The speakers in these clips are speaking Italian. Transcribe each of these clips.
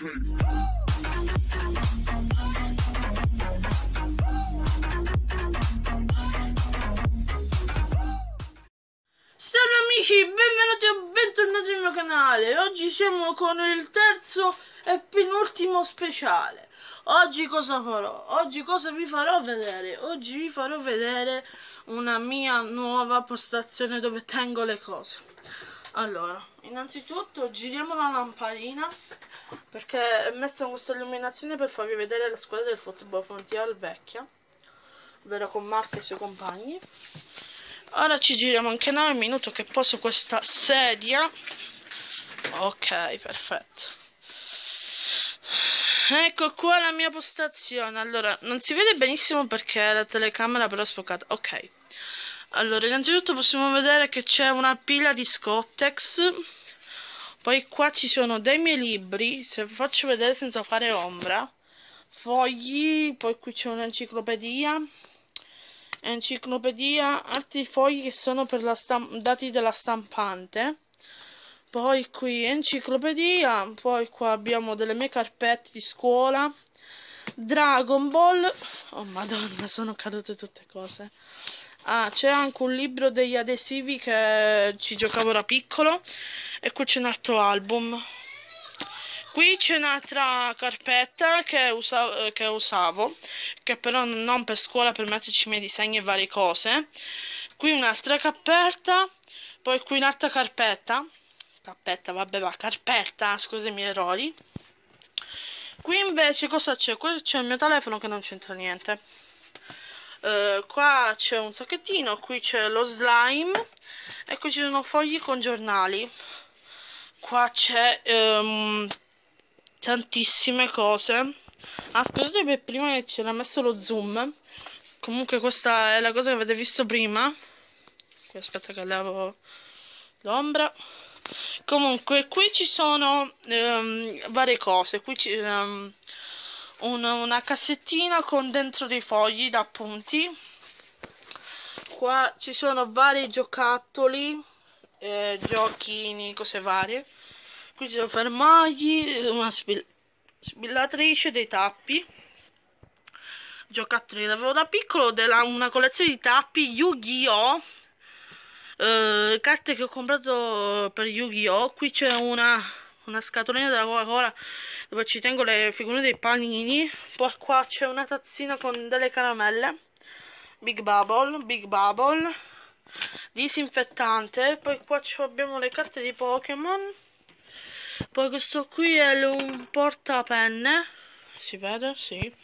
Salve amici, benvenuti o bentornati nel mio canale. Oggi siamo con il terzo e penultimo speciale. Oggi cosa farò? Oggi cosa vi farò vedere? Oggi vi farò vedere una mia nuova postazione dove tengo le cose. Allora, innanzitutto giriamo la lampadina perché è messa questa illuminazione per farvi vedere la squadra del Football Frontier vecchia, ovvero con Marco e i suoi compagni. Ora ci giriamo anche noi, un minuto che poso questa sedia. Ok, perfetto. Ecco qua la mia postazione. Allora, non si vede benissimo perché la telecamera però è sfocata. Ok. Allora, innanzitutto possiamo vedere che c'è una pila di Scottex. Poi qua ci sono dei miei libri, se vi faccio vedere senza fare ombra. Fogli, poi qui c'è un'enciclopedia. Altri fogli che sono per la dati della stampante. Poi qui enciclopedia. Poi qua abbiamo delle mie carpette di scuola. Dragon Ball. Oh madonna, sono cadute tutte cose. Ah, c'è anche un libro degli adesivi che ci giocavo da piccolo. E qui c'è un altro album. Qui c'è un'altra carpetta che usavo, che però non per scuola, per metterci i miei disegni e varie cose. Qui un'altra carpetta, poi qui un'altra carpetta, scusami gli errori. Qui invece cosa c'è? Qui c'è il mio telefono che non c'entra niente. Qua c'è un sacchettino, qui c'è lo slime e qui ci sono fogli con giornali. Qua c'è tantissime cose. Ah, scusate per prima che c'era messo lo zoom. Comunque questa è la cosa che avete visto prima. Qui aspetta che levo l'ombra. Comunque qui ci sono varie cose. Qui c'è una cassettina con dentro dei fogli da appunti. Qua ci sono vari giocattoli, giochini, cose varie. Qui ci sono fermagli, una spillatrice, dei tappi, giocattoli che avevo da piccolo, una collezione di tappi Yu-Gi-Oh! Carte che ho comprato per Yu-Gi-Oh! Qui c'è una scatolina della Coca-Cola dove ci tengo le figurine dei panini. Poi qua c'è una tazzina con delle caramelle, Big Bubble, disinfettante. Poi qua abbiamo le carte di Pokémon. Poi questo qui è un portapenne, si vede? Sì.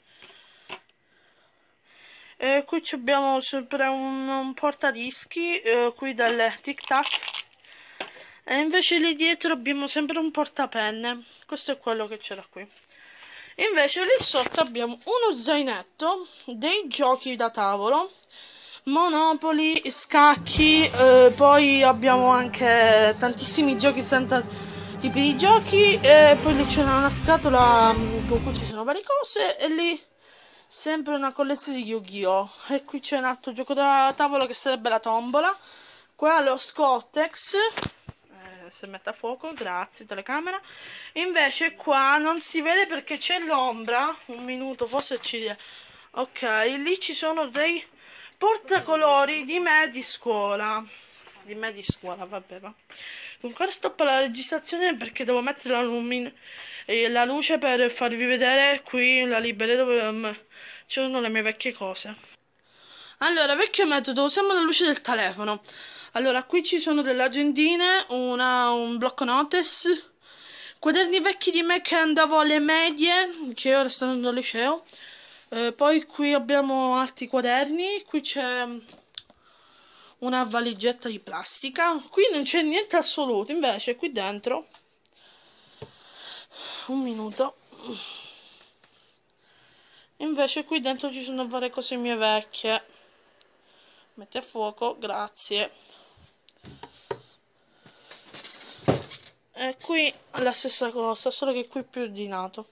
E qui abbiamo sempre un portadischi, qui delle Tic Tac. E invece lì dietro abbiamo sempre un portapenne. Questo è quello che c'era qui. Invece lì sotto abbiamo uno zainetto, dei giochi da tavolo, Monopoli, scacchi, poi abbiamo anche tantissimi giochi senza tipi di giochi, e poi lì c'è una scatola con cui ci sono varie cose, e lì sempre una collezione di Yu-Gi-Oh! E qui c'è un altro gioco da tavolo che sarebbe la tombola. Qua lo Scottex, se mette a fuoco, grazie telecamera. Invece qua non si vede perché c'è l'ombra, un minuto forse ci... Ok, lì ci sono dei portacolori di me di scuola. Vabbè, va. Ancora stoppo la registrazione perché devo mettere la luce per farvi vedere qui la libreria dove ci sono le mie vecchie cose. Allora, vecchio metodo, usiamo la luce del telefono. Allora, qui ci sono delle agendine, un blocco notes, quaderni vecchi di me che andavo alle medie, che ora sto andando al liceo. Poi qui abbiamo altri quaderni, qui c'è una valigetta di plastica, qui non c'è niente assoluto, invece qui dentro, un minuto, invece qui dentro ci sono varie cose mie vecchie. Mette a fuoco, grazie. E qui la stessa cosa, solo che qui è più ordinato.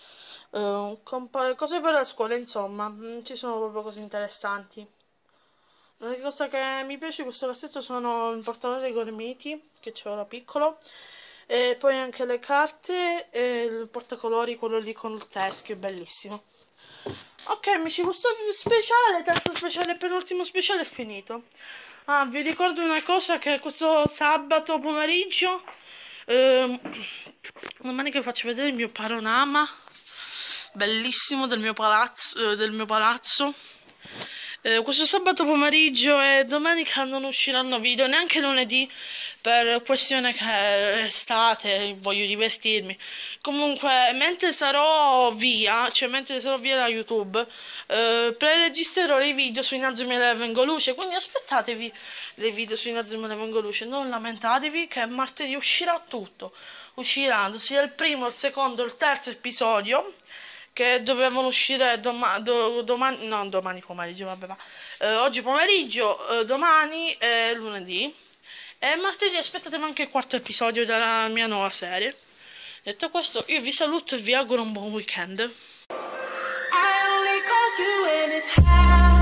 Cose per la scuola, insomma, non ci sono proprio cose interessanti. L'unica cosa che mi piace di questo cassetto sono il portatore dei gormiti, che c'avevo da piccolo. E poi anche le carte e il portacolori, quello lì con il teschio, bellissimo. Ok amici, questo speciale, terzo speciale per l'ultimo speciale è finito. Ah, vi ricordo una cosa, che questo sabato pomeriggio, domani che faccio vedere il mio panorama bellissimo del mio palazzo. Questo sabato pomeriggio e domenica non usciranno video, neanche lunedì, per questione che è estate, voglio divertirmi. Comunque, mentre sarò via, cioè mentre sarò via da YouTube, preregistrerò i video su Inazuma Eleven Luce, quindi aspettatevi dei video su Inazuma Eleven Luce, non lamentatevi che martedì uscirà tutto. Usciranno sia il primo, il secondo, il terzo episodio, che dovevano uscire domani, no, domani pomeriggio, vabbè, oggi pomeriggio, domani e lunedì. E martedì aspettatemi anche il quarto episodio della mia nuova serie. Detto questo, io vi saluto e vi auguro un buon weekend.